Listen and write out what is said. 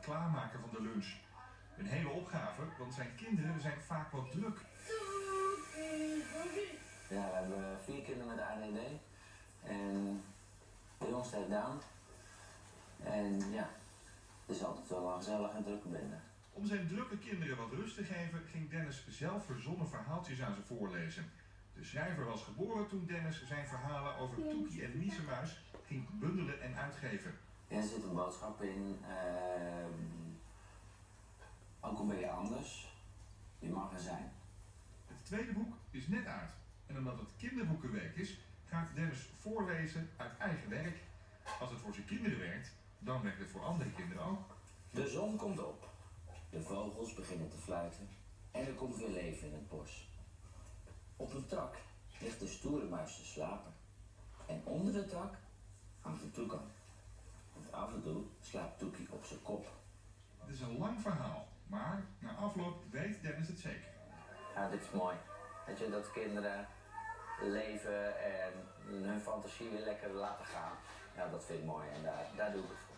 klaarmaken van de lunch. Een hele opgave, want zijn kinderen zijn vaak wat druk. Ja, we hebben 4 kinderen met ADD. En de jongste heeft Down. En ja, het is altijd wel een gezellig en drukke bende. Om zijn drukke kinderen wat rust te geven, ging Dennis zelf verzonnen verhaaltjes aan ze voorlezen. De schrijver was geboren toen Dennis zijn verhalen over Toekie en Miezemuis ging bundelen en uitgeven. Ja, er zitten boodschappen in. Ook al ben je anders, je mag er zijn. Het tweede boek is net uit. En omdat het kinderboekenweek is, gaat Dennis voorlezen uit eigen werk. Als het voor zijn kinderen werkt, dan werkt het voor andere kinderen ook. De zon komt op. De vogels beginnen te fluiten. En er komt weer leven in het bos. Op een tak ligt de stoere muis te slapen. En onder de tak hangt de toekan. Want af en toe slaapt Toekie op zijn kop. Het is een lang verhaal, maar na afloop weet Dennis het zeker. Ja, dit is mooi. Weet je, dat kinderen leven en hun fantasie weer lekker laten gaan. Ja, dat vind ik mooi en daar doe ik het voor.